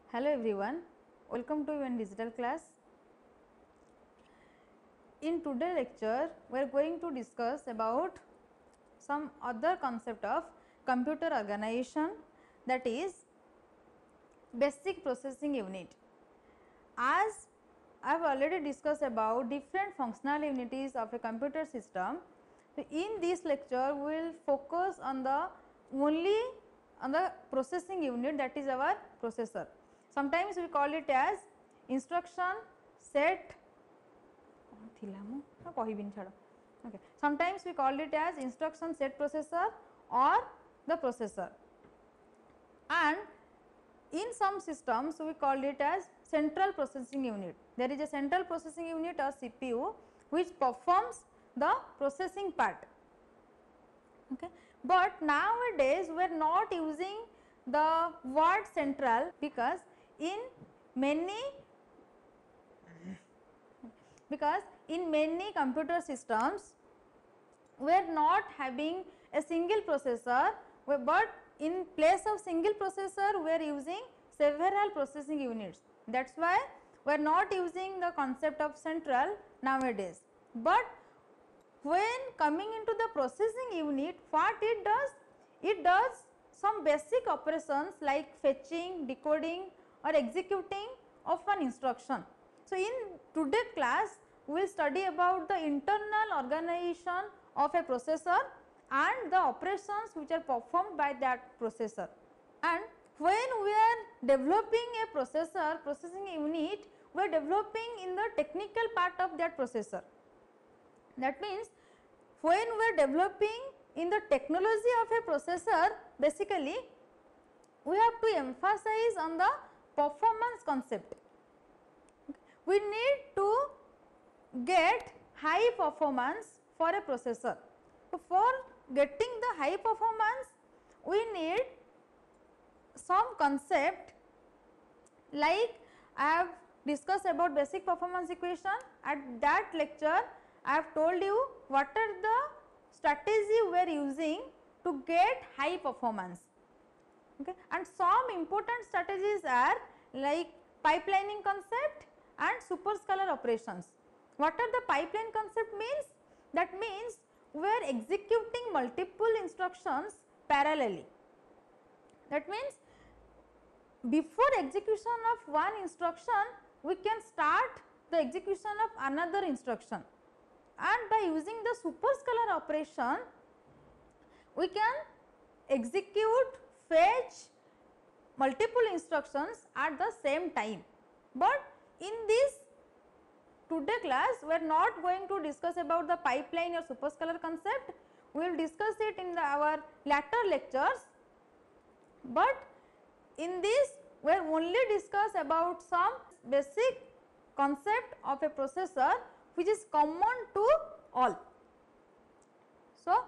Hello everyone, welcome to UN Digital class. In today's lecture, we are going to discuss about some other concept of computer organization, that is basic processing unit. As I have already discussed about different functional unities of a computer system, so in this lecture we will focus on the only on the processing unit, that is our processor. Sometimes we call it as instruction set. Okay. Sometimes we call it as instruction set processor or the processor, and in some systems we call it as central processing unit. There is a central processing unit or CPU which performs the processing part. Okay. But nowadays we are not using the word central because in many computer systems we are not having a single processor, but in place of single processor we are using several processing units. That is why we are not using the concept of central nowadays. But when coming into the processing unit, what it does? It does some basic operations like fetching, decoding or executing of an instruction. So, in today's class we will study about the internal organization of a processor and the operations which are performed by that processor. And when we are developing a processing unit, we are developing in the technical part of that processor. That means when we are developing in the technology of a processor, basically we have to emphasize on the performance concept. We need to get high performance for a processor. So, for getting the high performance, we need some concept like I have discussed about basic performance equation. At that lecture, I have told you what are the strategy we are using to get high performance. Okay. And some important strategies are like pipelining concept and superscalar operations. What are the pipeline concept means? That means we are executing multiple instructions parallelly. That means before execution of one instruction, we can start the execution of another instruction, and by using the superscalar operation, we can execute, fetch multiple instructions at the same time. But in this today class, we are not going to discuss about the pipeline or superscalar concept. We will discuss it in our later lectures, but in this we will only discuss about some basic concept of a processor which is common to all. So,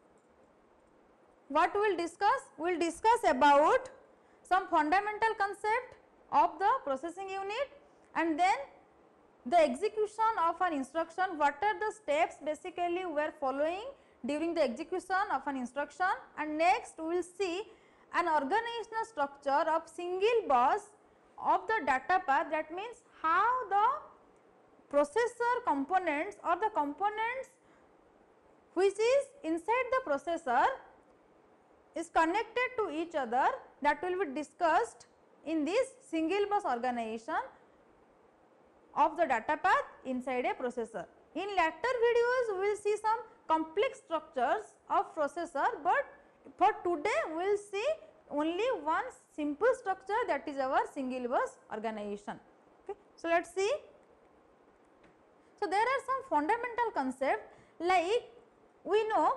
what we will discuss? We will discuss about some fundamental concept of the processing unit, and then the execution of an instruction, what are the steps basically we are following during the execution of an instruction, and next we will see an organizational structure of single bus of the data path. That means how the processor components or the components which is inside the processor is connected to each other, that will be discussed in this single bus organization of the data path inside a processor. In later videos we will see some complex structures of processor, but for today we will see only one simple structure, that is our single bus organization. Okay. So, let us see. So, there are some fundamental concepts like we know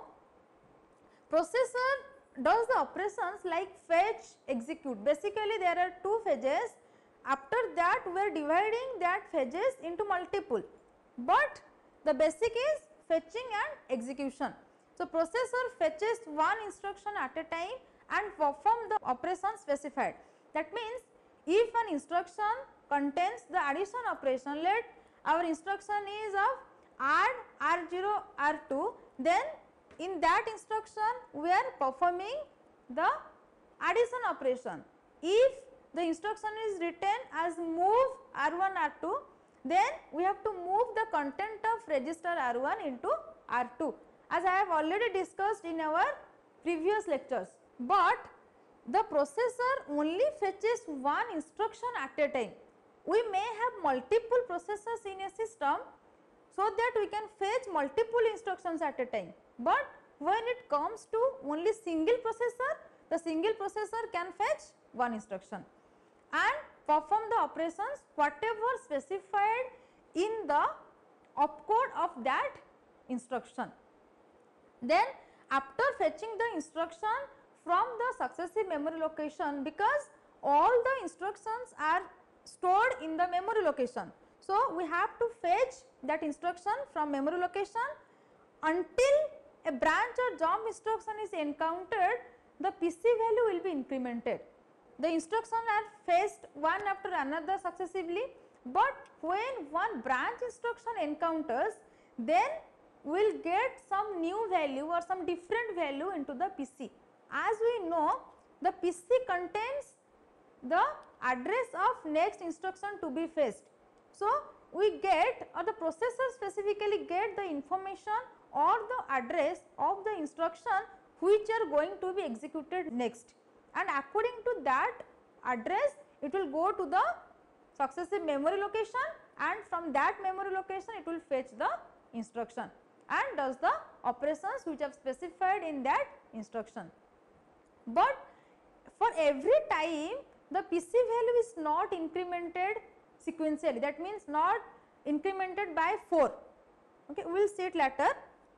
processor does the operations like fetch, execute. Basically there are two phases. After that we are dividing that phases into multiple, but the basic is fetching and execution. So, processor fetches one instruction at a time and perform the operation specified. That means if an instruction contains the addition operation, let our instruction is of add R0 R2, then in that instruction we are performing the addition operation. If the instruction is written as move R1 R2, then we have to move the content of register R1 into R2, as I have already discussed in our previous lectures. But the processor only fetches one instruction at a time. We may have multiple processors in a system, so that we can fetch multiple instructions at a time. But when it comes to only single processor, the single processor can fetch one instruction and perform the operations whatever specified in the opcode of that instruction. Then after fetching the instruction from the successive memory location, because all the instructions are stored in the memory location, so we have to fetch that instruction from memory location until a branch or jump instruction is encountered, the PC value will be incremented. The instructions are fetched one after another successively, but when one branch instruction encounters, then we will get some new value or some different value into the PC. As we know, the PC contains the address of next instruction to be fetched. So, we get, or the processor specifically get, the information or the address of the instruction which are going to be executed next, and according to that address it will go to the successive memory location, and from that memory location it will fetch the instruction and does the operations which are specified in that instruction. But for every time the PC value is not incremented sequentially, that means not incremented by 4, okay, we will see it later.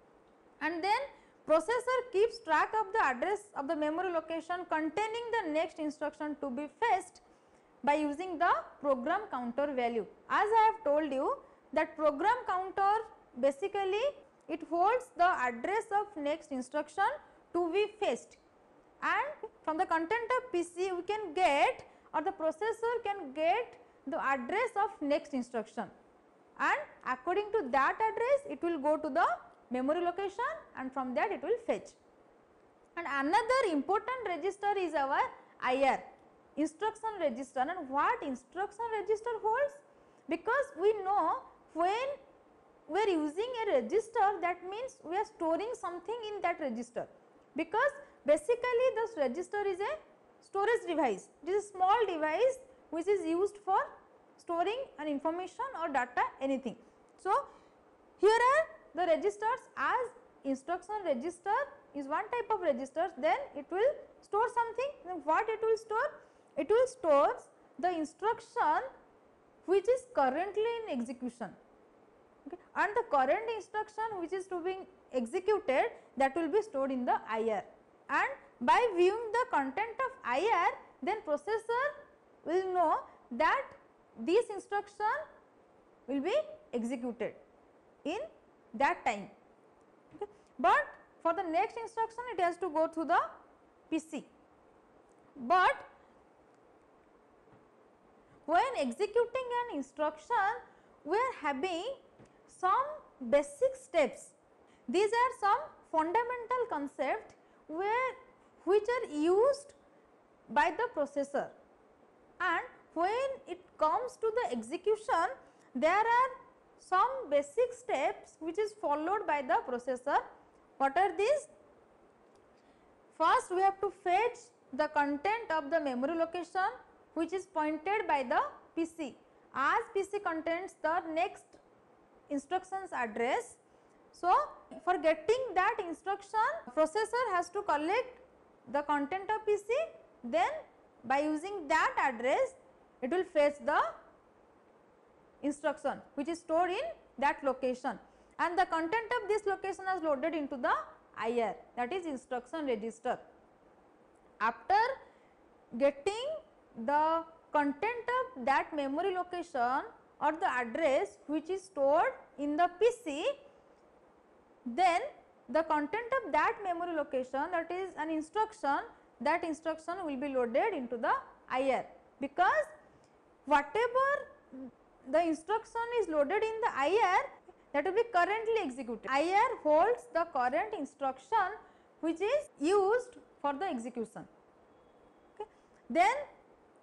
And then processor keeps track of the address of the memory location containing the next instruction to be fetched by using the program counter value. As I have told you that program counter basically it holds the address of next instruction to be fetched, and from the content of PC we can get, or the processor can get, the address of next instruction, and according to that address it will go to the memory location and from that it will fetch. And another important register is our IR, instruction register. And what instruction register holds? Because we know when we are using a register, that means we are storing something in that register, because basically this register is a storage device. It is a small device which is used for storing an information or data, anything. So, here are the registers. As instruction register is one type of register, then it will store something. Then what it will store? It will store the instruction which is currently in execution, okay, and the current instruction which is to be executed, that will be stored in the IR. And by viewing the content of IR, then processor will know that this instruction will be executed in that time, okay. But for the next instruction it has to go through the PC. But when executing an instruction, we are having some basic steps. These are some fundamental concepts which are used by the processor, and when it comes to the execution, there are some basic steps which is followed by the processor. What are these? First, we have to fetch the content of the memory location which is pointed by the PC, as PC contains the next instruction's address. So, for getting that instruction, processor has to collect the content of PC, then by using that address it will fetch the instruction which is stored in that location, and the content of this location is loaded into the IR, that is instruction register. After getting the content of that memory location or the address which is stored in the PC, then the content of that memory location, that is an instruction, that instruction will be loaded into the IR, because whatever the instruction is loaded in the IR, that will be currently executed. IR holds the current instruction which is used for the execution, okay. Then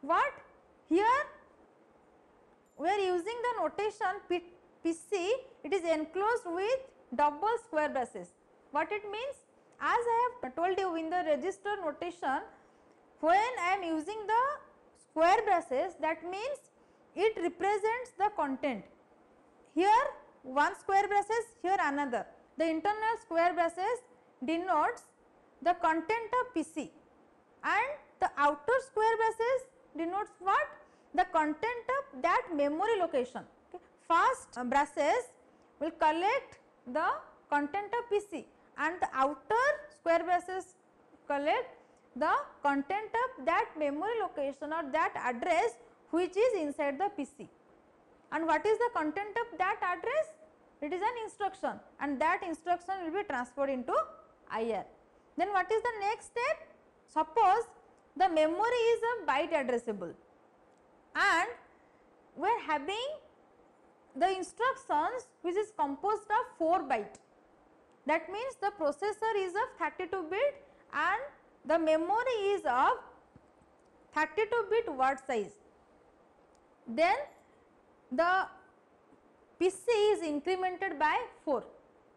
what here we are using the notation PC, it is enclosed with double square braces. What it means? As I have told you in the register notation, when I am using the square braces, that means it represents the content. Here one square braces, here another. The internal square braces denotes the content of PC and the outer square braces denotes what? The content of that memory location. Okay. First braces will collect the content of PC and the outer square braces collect the content of that memory location or that address which is inside the PC. And what is the content of that address? It is an instruction and that instruction will be transferred into IR. Then what is the next step? Suppose the memory is a byte addressable and we are having the instructions which is composed of 4 byte. That means the processor is of 32 bit and the memory is of 32 bit word size. Then the PC is incremented by 4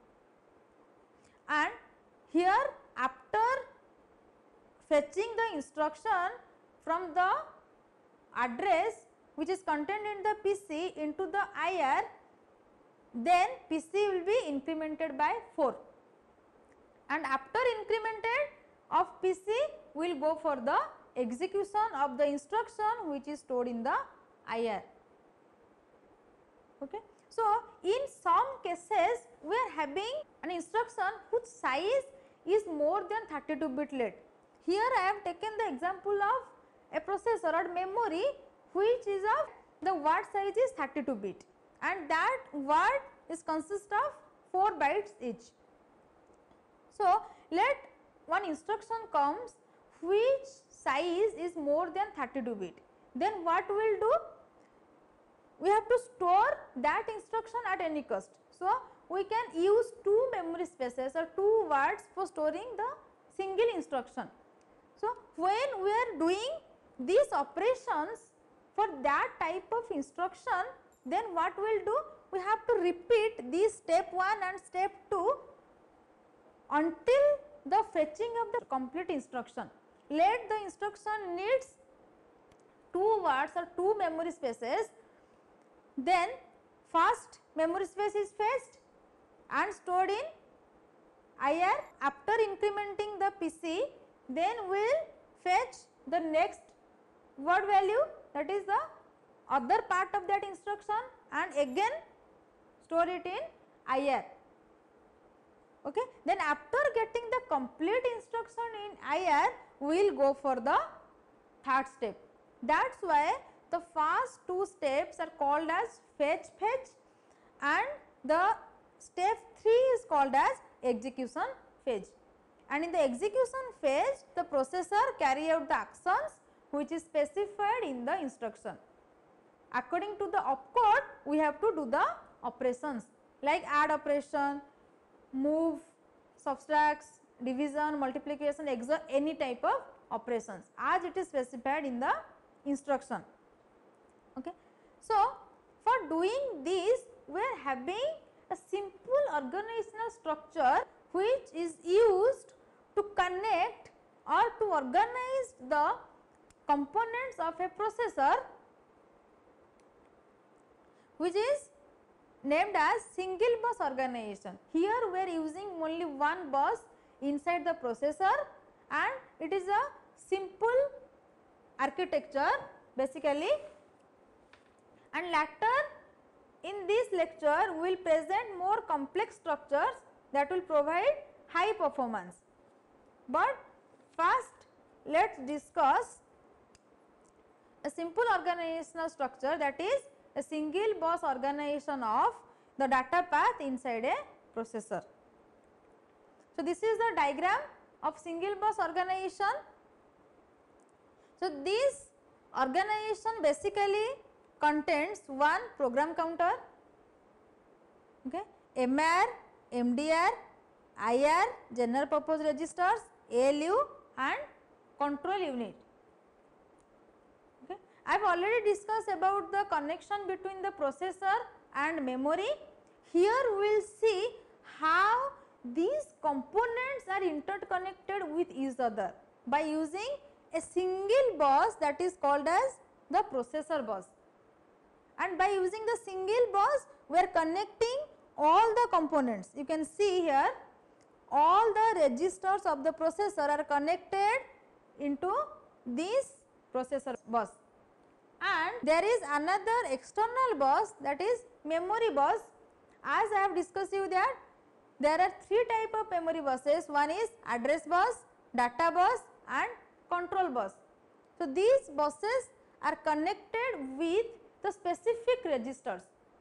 and here after fetching the instruction from the address which is contained in the PC into the IR, then PC will be incremented by 4 and after incremented of PC will go for the execution of the instruction which is stored in the IR. Okay. So, in some cases we are having an instruction whose size is more than 32 bit late. Here I have taken the example of a processor or memory which is of the word size is 32 bit and that word is consist of 4 bytes each. So, let one instruction comes which size is more than 32 bit, then what we will do? We have to store that instruction at any cost. So, we can use 2 memory spaces or 2 words for storing the single instruction. So, when we are doing these operations for that type of instruction, then what we will do? We have to repeat this step 1 and step 2 until the fetching of the complete instruction. Let the instruction needs 2 words or 2 memory spaces, then first memory space is fetched and stored in IR. After incrementing the PC, then we will fetch the next word value, that is the other part of that instruction, and again store it in IR. Okay. Then after getting the complete instruction in IR, we will go for the third step. That is why the first 2 steps are called as fetch and the step 3 is called as execution phase. And in the execution phase, the processor carry out the actions which is specified in the instruction. According to the opcode, we have to do the operations like add operation, move, subtracts, division, multiplication, XOR, any type of operations as it is specified in the instruction. Okay. So, for doing this, we are having a simple organizational structure which is used to connect or to organize the components of a processor which is named as single bus organization. Here we are using only one bus inside the processor and it is a simple architecture basically, and later in this lecture we will present more complex structures that will provide high performance. But first let us discuss a simple organizational structure, that is a single bus organization of the data path inside a processor. So, this is the diagram of single bus organization. So, this organization basically contains one program counter, okay, MR, MDR, IR, general purpose registers, ALU and control unit. Okay. I have already discussed about the connection between the processor and memory. Here we will see how these components are interconnected with each other by using a single bus that is called as the processor bus. And by using the single bus, we are connecting all the components. You can see here all the registers of the processor are connected into this processor bus. And there is another external bus, that is memory bus. As I have discussed you that there are three type of memory buses. One is address bus, data bus and control bus. So, these buses are connected with the specific registers.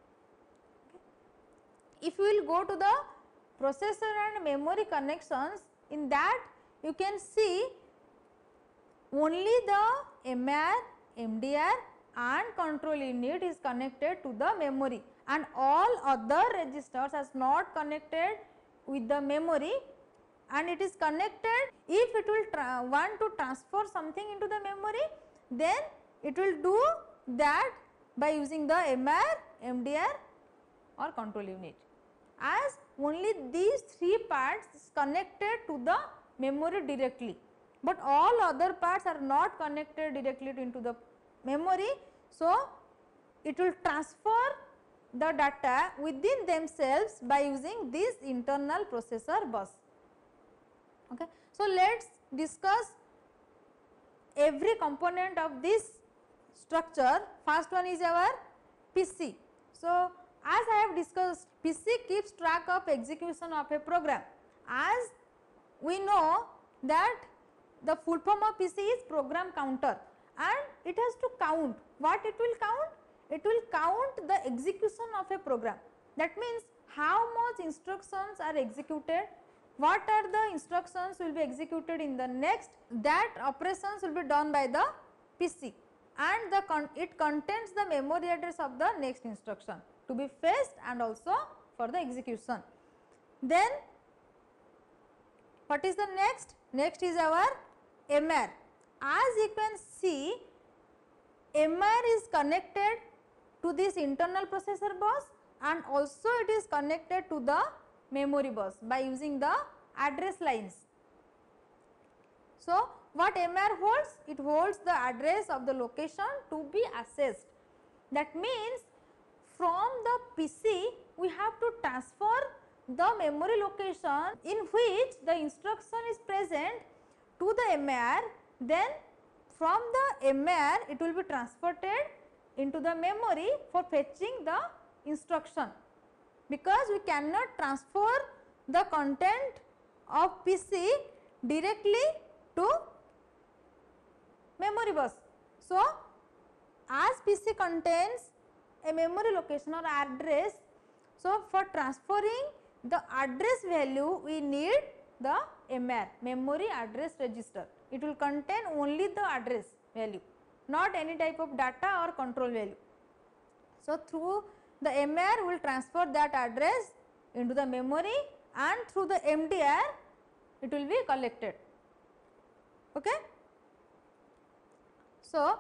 If you will go to the processor and memory connections, in that you can see only the MR, MDR and control unit is connected to the memory, and all other registers are not connected with the memory, and it is connected. If it will want to transfer something into the memory, then it will do that by using the MR, MDR or control unit, as only these three parts is connected to the memory directly, but all other parts are not connected directly into the memory. So, it will transfer the data within themselves by using this internal processor bus. Okay. So, let us discuss every component of this structure. First one is our PC. So, as I have discussed, PC keeps track of execution of a program. As we know that the full form of PC is program counter, and it has to count. What it will count? It will count the execution of a program. That means how much instructions are executed, what are the instructions will be executed in the next, that operations will be done by the PC, and it contains the memory address of the next instruction to be fetched and also for the execution. Then what is the next? Next is our MR. As you can see, MR is connected to this internal processor bus, and also it is connected to the memory bus by using the address lines. So, what MR holds? It holds the address of the location to be accessed. That means from the PC we have to transfer the memory location in which the instruction is present to the MR, then from the MR it will be transported into the memory for fetching the instruction, because we cannot transfer the content of PC directly to memory bus. So, as PC contains a memory location or address, so for transferring the address value we need the MR, memory address register. It will contain only the address value, not any type of data or control value. So, through the MR will transfer that address into the memory, and through the MDR it will be collected. Okay. So,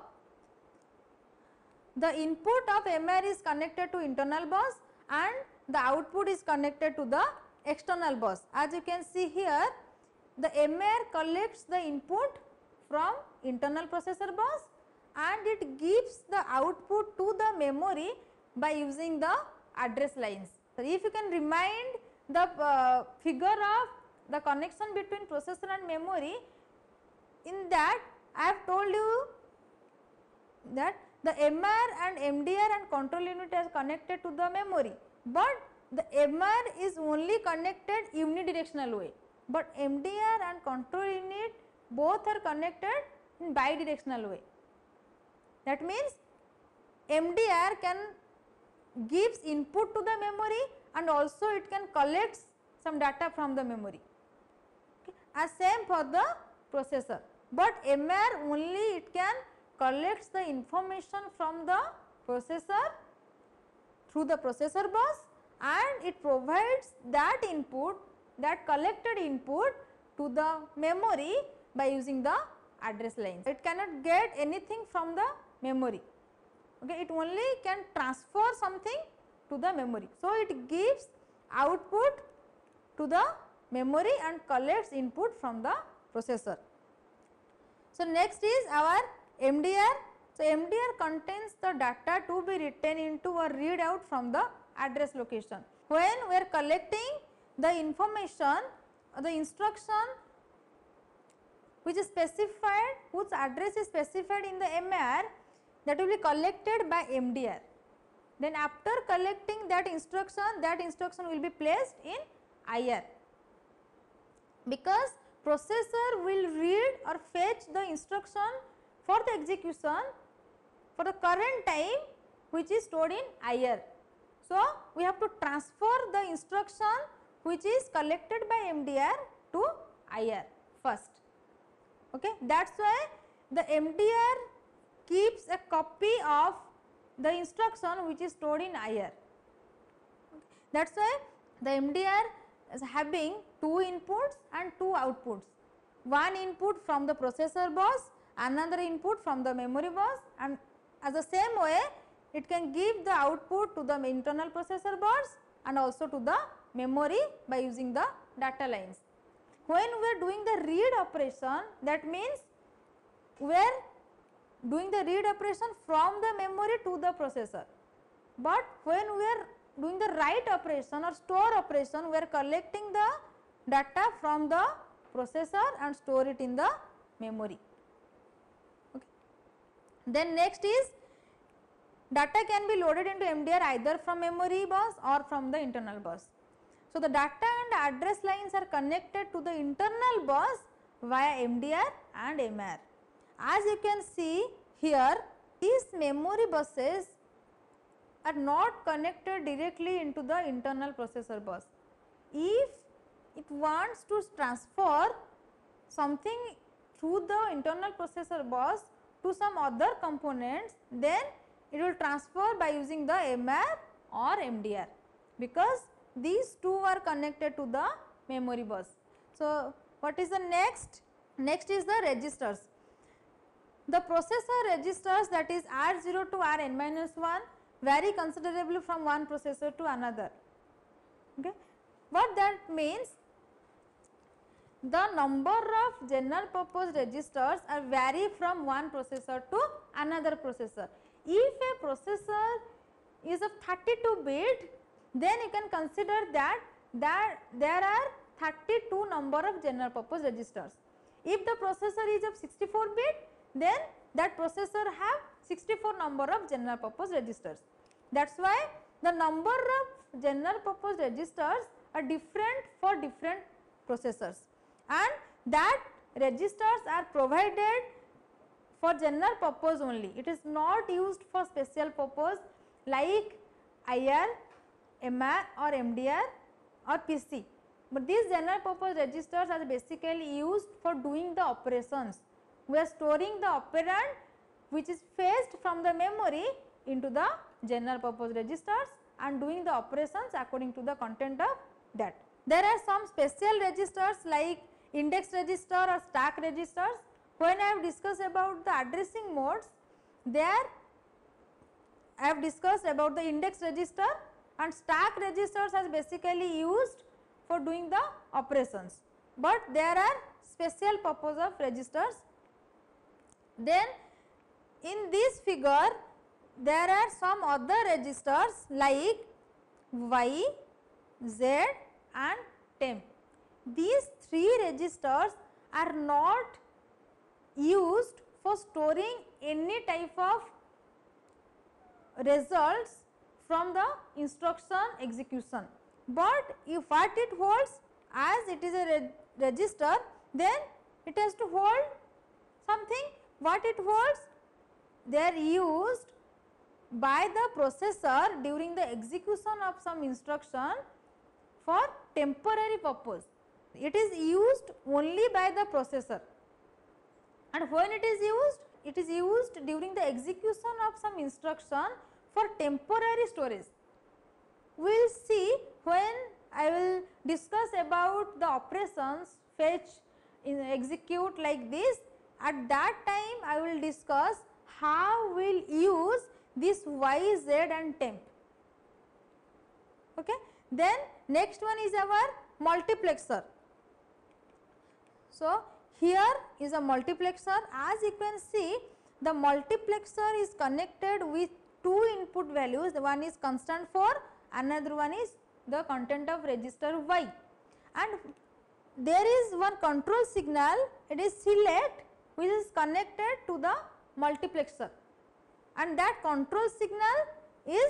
the input of MR is connected to internal bus and the output is connected to the external bus. As you can see here, the MR collects the input from internal processor bus and it gives the output to the memory by using the address lines. So, if you can remind the figure of the connection between processor and memory, in that I have told you that the MR and MDR and control unit are connected to the memory, but the MR is only connected unidirectional way, but MDR and control unit both are connected in bidirectional way. That means MDR can gives input to the memory and also it can collect some data from the memory, okay. As same for the processor, but MR only it can collects the information from the processor through the processor bus and it provides that input, that collected input to the memory by using the address lines. It cannot get anything from the memory. Okay, it only can transfer something to the memory. So, it gives output to the memory and collects input from the processor. So, next is our MDR. So, MDR contains the data to be written into or read out from the address location. When we are collecting the information, the instruction which is specified, whose address is specified in the MAR, that will be collected by MDR. Then after collecting that instruction will be placed in IR, because processor will read or fetch the instruction for the execution for the current time which is stored in IR. So, we have to transfer the instruction which is collected by MDR to IR first. Okay. That is why the MDR keeps a copy of the instruction which is stored in IR. That is why the MDR is having 2 inputs and 2 outputs. One input from the processor bus, another input from the memory bus, and as the same way it can give the output to the internal processor bus and also to the memory by using the data lines. When we are doing the read operation, that means we are doing the read operation from the memory to the processor, but when we are doing the write operation or store operation, we are collecting the data from the processor and store it in the memory. Okay. Then next is data can be loaded into MDR either from memory bus or from the internal bus. So, the data and address lines are connected to the internal bus via MDR and MR. As you can see here, these memory buses are not connected directly into the internal processor bus. If it wants to transfer something through the internal processor bus to some other components, then it will transfer by using the MR or MDR, because these two are connected to the memory bus. So, what is the next? Next is the registers. The processor registers, that is R0 to Rn-1, vary considerably from one processor to another. Okay. What that means? The number of general purpose registers are vary from one processor to another processor. If a processor is of 32 bit, then you can consider that there are 32 number of general purpose registers. If the processor is of 64 bit, then that processor have 64 number of general purpose registers. That is why the number of general purpose registers are different for different processors, and that registers are provided for general purpose only. It is not used for special purpose like IR, MR or MDR or PC. But these general purpose registers are basically used for doing the operations. We are storing the operand which is fetched from the memory into the general purpose registers and doing the operations according to the content of that. There are some special registers like index register or stack registers. When I have discussed about the addressing modes, there I have discussed about the index register, and stack registers are basically used for doing the operations, but there are special purpose of registers. Then in this figure there are some other registers like Y, Z and temp. These three registers are not used for storing any type of results from the instruction execution, but if what it holds, as it is a register, then it has to hold something. What it holds? They are used by the processor during the execution of some instruction for temporary purpose. It is used only by the processor, and when it is used during the execution of some instruction for temporary storage. We will see when I will discuss about the operations fetch, execute like this. At that time I will discuss how we will use this y, z and temp. Okay. Then next one is our multiplexer. So, here is a multiplexer. As you can see, the multiplexer is connected with two input values, one is constant 4, another one is the content of register y, and there is one control signal, it is select, which is connected to the multiplexer, and that control signal is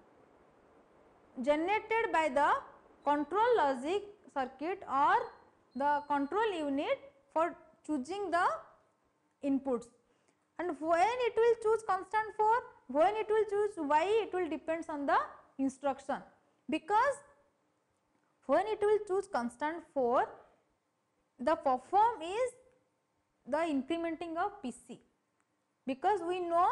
generated by the control logic circuit or the control unit for choosing the inputs. And when it will choose constant 4, when it will choose y, it will depends on the instruction, because when it will choose constant 4, the perform is the incrementing of PC, because we know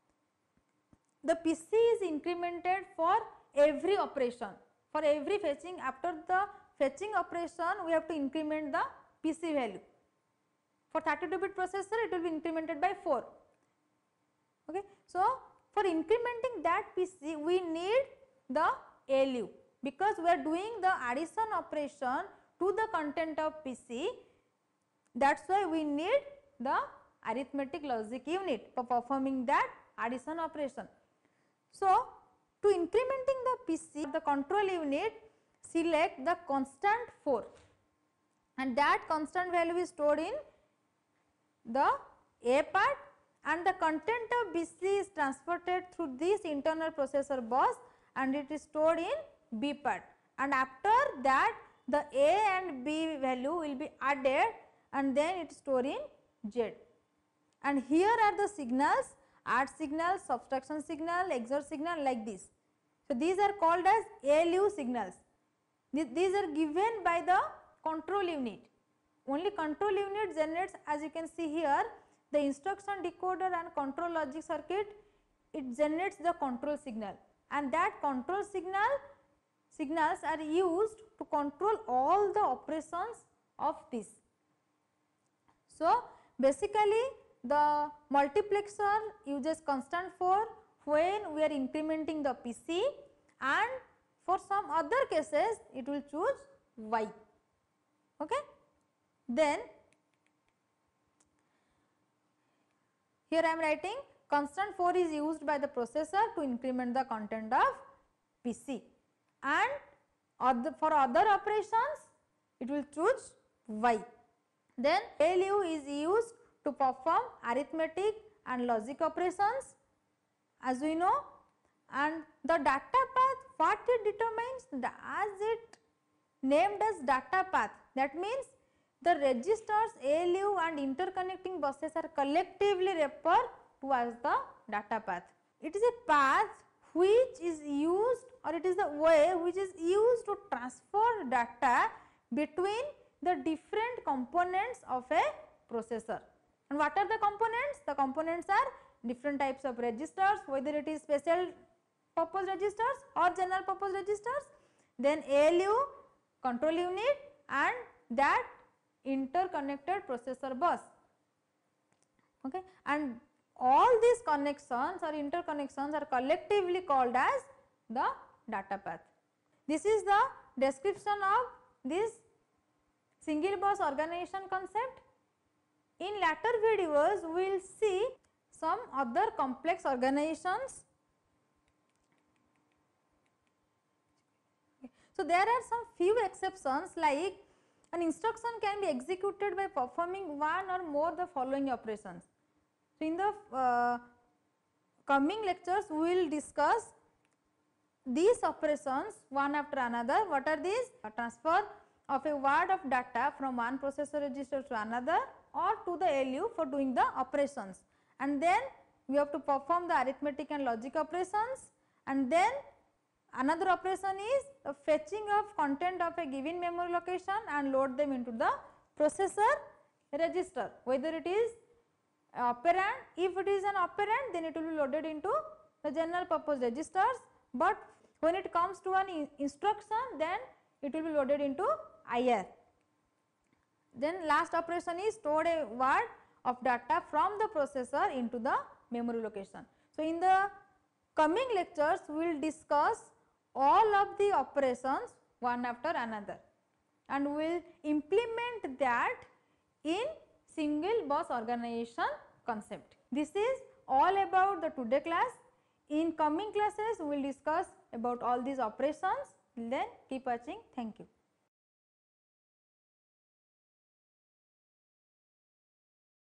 the PC is incremented for every operation, for every fetching. After the fetching operation, we have to increment the PC value. For 32-bit processor, it will be incremented by 4. Okay. So, for incrementing that PC, we need the ALU, because we are doing the addition operation to the content of PC. That is why we need the arithmetic logic unit for performing that addition operation. So, to incrementing the PC, the control unit select the constant 4, and that constant value is stored in the A part, and the content of BC is transported through this internal processor bus and it is stored in B part, and after that the A and B value will be added and then it is stored in Z. And here are the signals, add signal, subtraction signal, XOR signal, like this. So, these are called as ALU signals. These are given by the control unit. Only control unit generates, as you can see here, the instruction decoder and control logic circuit, it generates the control signal, and that control signals are used to control all the operations of this. So, basically the multiplexer uses constant 4 when we are incrementing the PC, and for some other cases it will choose y. Okay. Then here I am writing constant 4 is used by the processor to increment the content of PC, and for other operations it will choose y. Then ALU is used to perform arithmetic and logic operations, as we know, and the data path, what it determines, as it named as data path, that means the registers, ALU and interconnecting buses are collectively referred to as the data path. It is a path which is used, or it is the way which is used to transfer data between the different components of a processor. And what are the components? The components are different types of registers, whether it is special purpose registers or general purpose registers, then ALU, control unit, and that interconnected processor bus. Okay. And all these connections or interconnections are collectively called as the data path. This is the description of this single bus organization concept. In later videos, we will see some other complex organizations. So, there are some few exceptions, like an instruction can be executed by performing one or more the following operations. So, in the coming lectures, we will discuss these operations one after another. What are these? A transfer of a word of data from one processor register to another or to the ALU for doing the operations, and then we have to perform the arithmetic and logic operations, and then another operation is the fetching of content of a given memory location and load them into the processor register, whether it is operand. If it is an operand, then it will be loaded into the general purpose registers, but when it comes to an instruction, then it will be loaded into IR. Then last operation is stored a word of data from the processor into the memory location. So, in the coming lectures we will discuss all of the operations one after another and we will implement that in single bus organization concept. This is all about the today class. In coming classes we will discuss about all these operations. Then keep watching. Thank you.